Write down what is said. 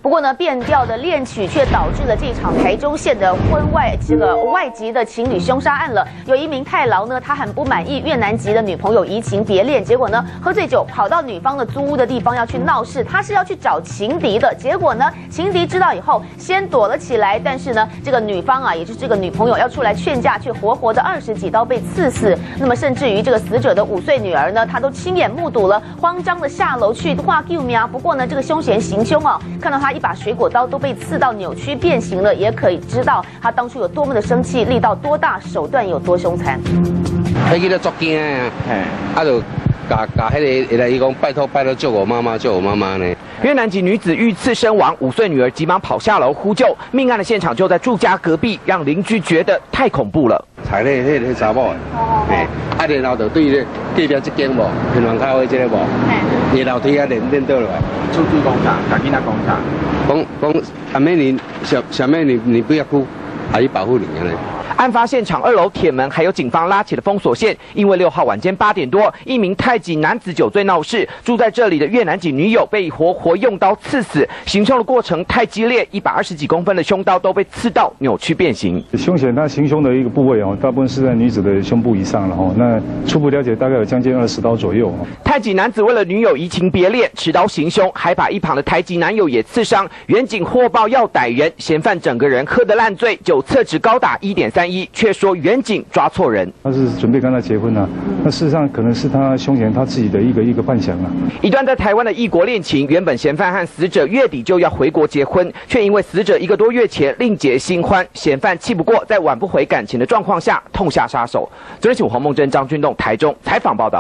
不过呢，变调的恋曲却导致了这场台中县的外籍的情侣凶杀案了。有一名太劳呢，他很不满意越南籍的女朋友移情别恋，结果呢，喝醉酒跑到女方的租屋的地方要去闹事，他是要去找情敌的。结果呢，情敌知道以后先躲了起来，但是呢，这个女方啊，也就是这个女朋友要出来劝架，却活活的20几刀被刺死。那么甚至于这个死者的5岁女儿呢，她都亲眼目睹了，慌张的下楼去画救命啊。不过呢，这个凶嫌行凶哦，看到他一把水果刀都被刺到扭曲变形了，也可以知道他当初有多么的生气，力道多大，手段有多凶残。 迄个都足惊啊！就甲迄个伊讲拜托救我妈妈呢。 越南籍女子遇刺身亡，5岁女儿急忙跑下楼呼救。命案的现场就在住家隔壁，让邻居觉得太恐怖了。 踩那个查某，然后就对咧隔壁这间无平房咖啡这个无，二楼梯连倒落来。 出去讲啥？甲囡仔讲啥？ 讲阿妹小妹你不要哭，阿姨保护你啊。 案发现场2楼铁门还有警方拉起了封锁线，因为6号晚间8点多，一名泰籍男子酒醉闹事，住在这里的越南籍女友被活活用刀刺死，行凶的过程太激烈，120几公分的凶刀都被刺到扭曲变形。 凶嫌他行凶的一个部位哦，大部分是在女子的胸部以上了哦，那初步了解大概有将近20刀左右。 泰籍男子为了女友移情别恋，持刀行凶，还把一旁的台籍男友也刺伤。远警获报要逮人，嫌犯整个人喝得烂醉，酒测值高达1.31，却说远警抓错人。 他是准备跟他结婚啊，那事实上可能是他凶嫌他自己的一个幻想啊。 一段在台湾的异国恋情，原本嫌犯和死者月底就要回国结婚，却因为死者1个多月前另结新欢，嫌犯气不过，在挽不回感情的状况下痛下杀手。昨日请黄梦珍、张君栋台中采访报道。